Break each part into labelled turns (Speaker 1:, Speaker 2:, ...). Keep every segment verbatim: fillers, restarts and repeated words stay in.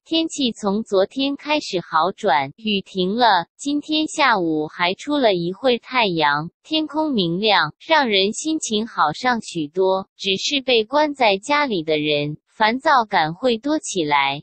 Speaker 1: 天气从昨天开始好转，雨停了，今天下午还出了一会太阳，天空明亮，让人心情好上许多。只是被关在家里的人，烦躁感会多起来。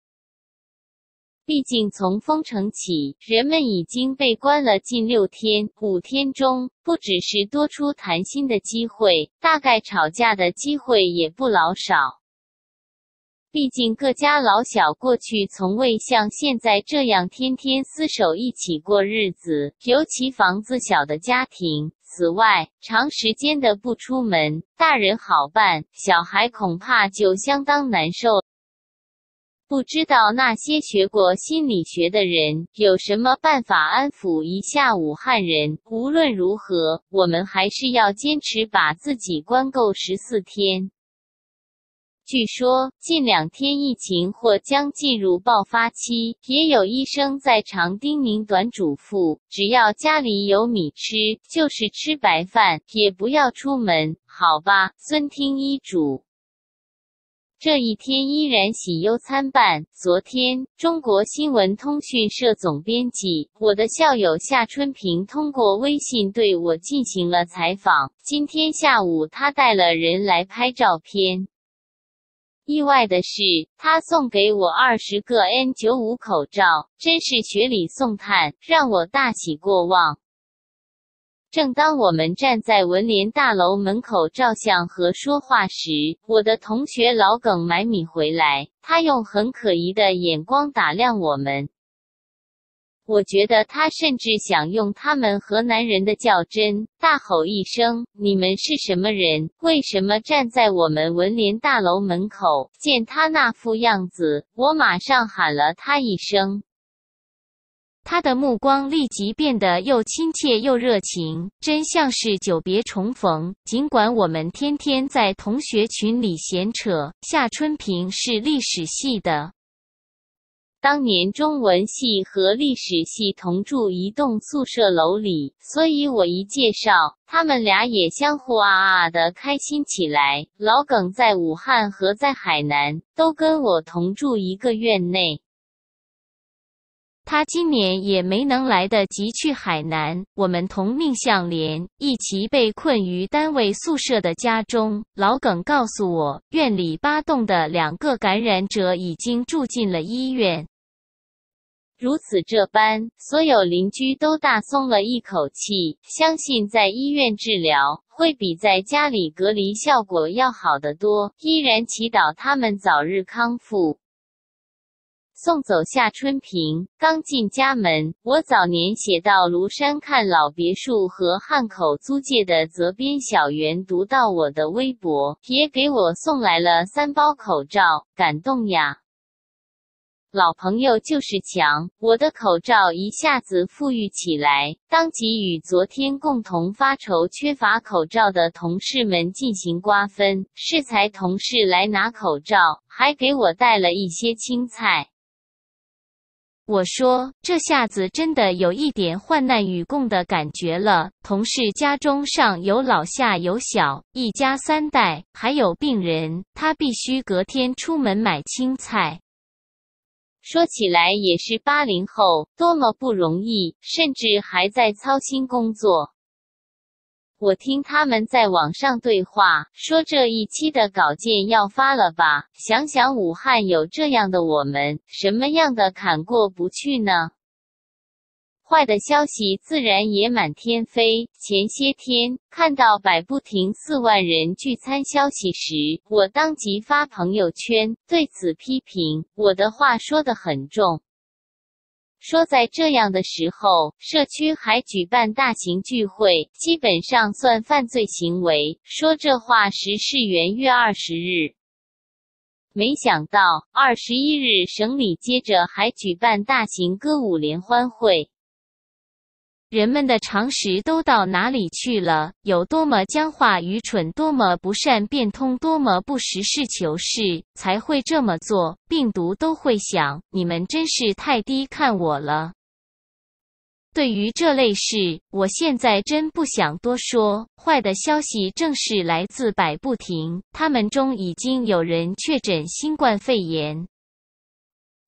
Speaker 1: 毕竟从封城起，人们已经被关了近六天，五天中，不只是多出谈心的机会，大概吵架的机会也不老少。毕竟各家老小过去从未像现在这样天天厮守一起过日子，尤其房子小的家庭。此外，长时间的不出门，大人好办，小孩恐怕就相当难受。不知道那些学过心理学的人有什么办法安抚一下武汉人。无论如何，我们还是要坚持把自己关够十四天。据说，近两天疫情或将进入爆发期，也有医生在常叮咛短嘱咐，只要家里有米吃，就是吃白饭，也不要出门，好吧，遵听医嘱。这一天依然喜忧参半。昨天，中国新闻通讯社总编辑，我的校友夏春平通过微信对我进行了采访。今天下午，他带了人来拍照片。意外的是，他送给我二十个 N 九十五 口罩，真是雪里送炭，让我大喜过望。正当我们站在文联大楼门口照相和说话时，我的同学老耿买米回来，他用很可疑的眼光打量我们。我觉得他甚至想用他们河南人的较真，大吼一声：“你们是什么人？为什么站在我们文联大楼门口？”见他那副样子，我马上喊了他一声。他的目光立即变得又亲切又热情，真像是久别重逢。尽管我们天天在同学群里闲扯，夏春平是历史系的。当年中文系和历史系同住一栋宿舍楼里，所以我一介绍，他们俩也相互啊啊的开心起来。老耿在武汉和在海南，都跟我同住一个院内。他今年也没能来得及去海南，我们同命相连，一起被困于单位宿舍的家中。老耿告诉我，院里八栋的两个感染者已经住进了医院。如此这般，所有邻居都大松了一口气，相信在医院治疗会比在家里隔离效果要好得多，依然祈祷他们早日康复。送走夏春平，刚进家门，我早年写到庐山看老别墅和汉口租界的责编小袁读到我的微博，也给我送来了三包口罩，感动呀！老朋友就是强，我的口罩一下子富裕起来，当即与昨天共同发愁缺乏口罩的同事们进行瓜分，适才同事来拿口罩，还给我带了一些青菜。我说，这下子真的有一点患难与共的感觉了。同事家中上有老下有小，一家三代，还有病人，他必须隔天出门买青菜。说起来也是八零后，多么不容易，甚至还在操心工作。我听他们在网上对话，说这一期的稿件要发了吧？想想武汉有这样的我们，什么样的坎过不去呢？坏的消息自然也满天飞。前些天看到百步亭四万人聚餐消息时，我当即发朋友圈，对此批评，我的话说得很重。说在这样的时候，社区还举办大型聚会，基本上算犯罪行为。说这话时是元月二十日。没想到，二十一日省里接着还举办大型歌舞联欢会。人们的常识都到哪里去了？有多么僵化愚蠢，多么不善变通，多么不实事求是，才会这么做？病毒都会想，你们真是太低看我了。对于这类事，我现在真不想多说。坏的消息正是来自百步亭，他们中已经有人确诊新冠肺炎。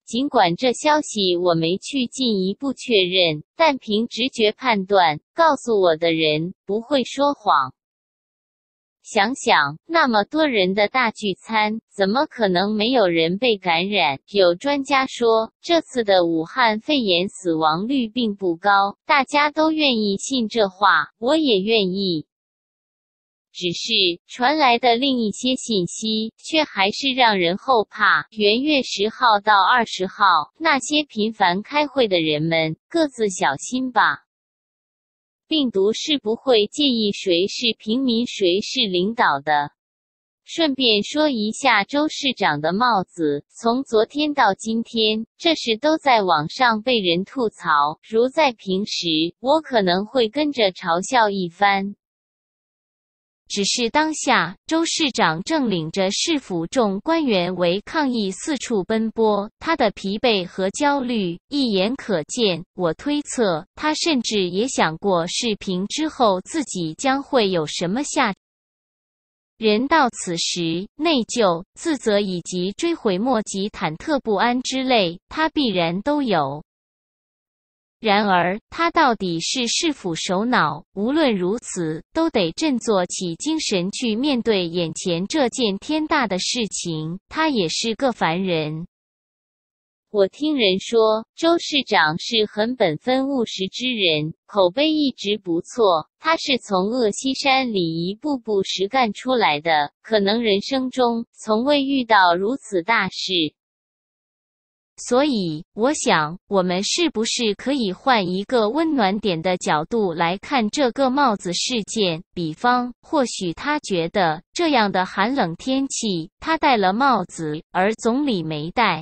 Speaker 1: 尽管这消息我没去进一步确认，但凭直觉判断，告诉我的人不会说谎。想想，那么多人的大聚餐，怎么可能没有人被感染？有专家说，这次的武汉肺炎死亡率并不高，大家都愿意信这话，我也愿意。只是，传来的另一些信息，却还是让人后怕。元月十号到二十号，那些频繁开会的人们，各自小心吧。病毒是不会介意谁是平民谁是领导的。顺便说一下周市长的帽子，从昨天到今天，这事都在网上被人吐槽，如在平时，我可能会跟着嘲笑一番。只是当下，周市长正领着市府众官员为抗疫四处奔波，他的疲惫和焦虑一眼可见。我推测，他甚至也想过视频之后自己将会有什么下场。人到此时，内疚、自责以及追悔莫及、忐忑不安之类，他必然都有。然而，他到底是市府首脑，无论如此，都得振作起精神去面对眼前这件天大的事情。他也是个凡人。我听人说，周市长是很本分务实之人，口碑一直不错。他是从鄂西山里一步步实干出来的，可能人生中从未遇到如此大事。所以，我想，我们是不是可以换一个温暖点的角度来看这个帽子事件？比方，或许他觉得，这样的寒冷天气，他戴了帽子，而总理没戴。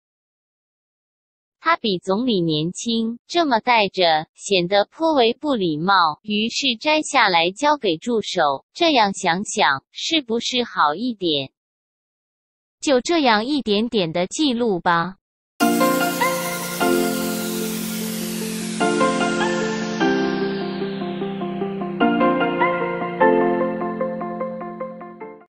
Speaker 1: 他比总理年轻，这么戴着，显得颇为不礼貌，于是摘下来交给助手。这样想想，是不是好一点？就这样一点点的记录吧。